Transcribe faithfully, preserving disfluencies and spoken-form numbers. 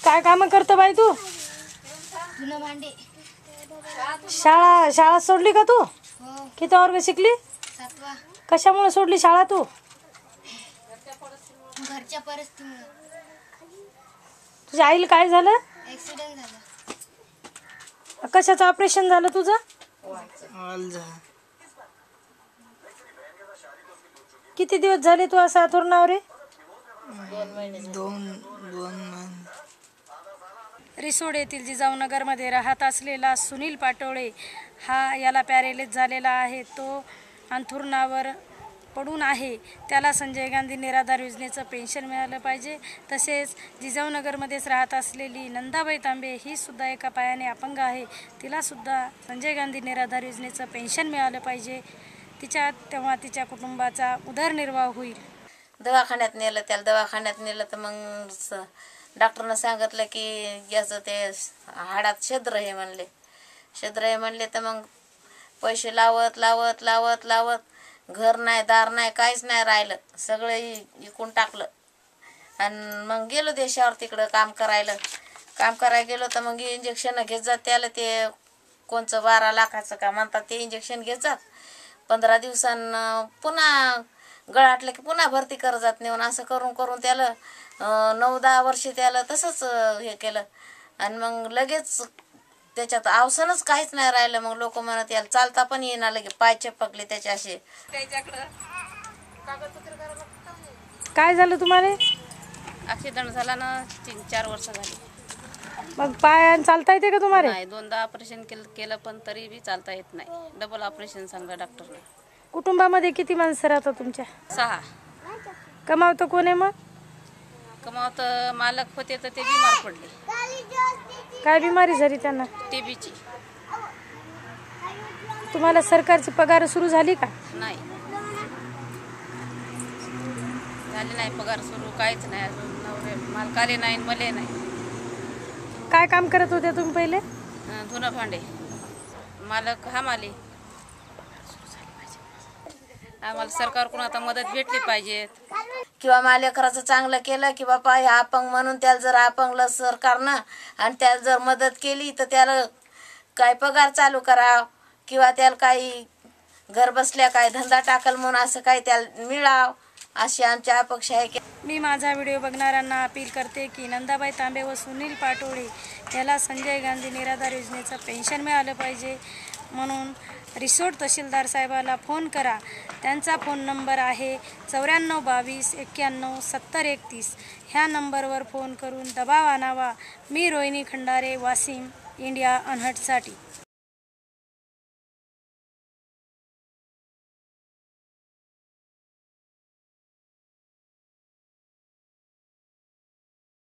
काय काम करतो बाई तू? धुणं भांडी. शाळा शाळा सोडली का तू? हो. किती वर्ग शिकली? सातवा. कशामुळे सोडली शाळा तू? घरच्या परिस्थितीमुळे. तुझ्या आईला काय झालं? ऍक्सिडेंट झाला. कशाचं ऑपरेशन झालं तुझं? किती दिवस झाले तू असा थोरणावर रे? दोन दोन महिने. रिसोड येथील जिजाऊनगरमध्ये राहत असलेला सुनील पाटोळे हा याला पॅरेलिस झालेला आहे. तो अंथरुणावर पडून आहे. त्याला संजय गांधी निराधार योजनेचं पेन्शन मिळालं पाहिजे. तसेच जिजाऊनगरमध्येच राहत असलेली नंदाबाई तांबे ही सुद्धा एका पायाने अपंग आहे. तिलासुद्धा संजय गांधी निराधार योजनेचं पेन्शन मिळालं पाहिजे. तिच्या तेव्हा तिच्या कुटुंबाचा उदरनिर्वाह होईल. दवाखान्यात नेलं, त्याला दवाखान्यात नेलं तर मग डॉक्टरनं सांगितलं की याचं ते हाडात छिद्र आहे म्हणले. छिद्र आहे म्हणले तर मग पैसे लावत लावत लावत लावत घर नाही, दार नाही, काहीच नाही राहिलं. सगळं इकून टाकलं आणि मग गेलो देशावर तिकडं काम करायला. काम करायला गेलो तर मग इंजेक्शन घेत जात. त्याला ते कोणचं बारा लाखाचं का म्हणतात ते इंजेक्शन घेत जात. पंधरा दिवसांना पुन्हा गळाटलं की पुन्हा भरती करत जात नेऊन. असं करून करून त्याला नऊ दहा वर्षे त्याला तसंच हे केलं आणि मग लगेच त्याच्यात अवसनच काहीच नाही राहिलं. मग लोक म्हणत याला चालता पण येणार, लगे पाय चपकले त्याच्या असे. काय झालं तुम्हाला? ऍक्सिडेंट झाला ना, तीन चार वर्ष झाली. मग पाय चालता येते का तुम्हाला? नाही, दोनदा ऑपरेशन केलं केलं पण तरी बी चालता येत नाही. डबल ऑपरेशन सांगलं डॉक्टरने. कुटुंबामध्ये किती माणसं राहतात तुमच्या? सहा. कमावतं कोण आहे मग? कमावतं मालक होते तर ते बिमार पडले. काय बिमारी झाली त्यांना? टीबीची. तुम्हाला सरकारची पगार सुरू झाली का? नाही झाली नाही पगार सुरू, काहीच नाही अजून. नवरे मालकाले नाही, मले नाही. काय काम करत होते तुम्ही पहिले? धुणं भांडे. मालक हा माली. आम्हाला सरकारकडून आता मदत भेटली पाहिजे. किंवा मालेकराचं चांगलं केलं की बापा हे अपंग म्हणून त्याला जर अपंगलं सरकारनं आणि त्याला जर मदत केली तर त्याला काय पगार चालू करावं किंवा त्याला काही घर बसल्या काय धंदा टाकल म्हणून असं काही त्याला मिळावं अशी आमची अपेक्षा आहे. की मी माझा व्हिडिओ बघणाऱ्यांना अपील करते की नंदाबाई तांबे व सुनील पाटोळे याला संजय गांधी निराधार योजनेचं पेन्शन मिळालं पाहिजे. म्हणून रिसोड तहसीलदार साहेबाला फोन करा. त्यांचा फोन नंबर आहे चौऱ्याण्णव बावीस एक्क्याण्णव सत्तर एकतीस. ह्या नंबरवर फोन करून दबाव आणावा. मी रोहिणी खंडारे, वाशिम, इंडिया अनहटसाठी.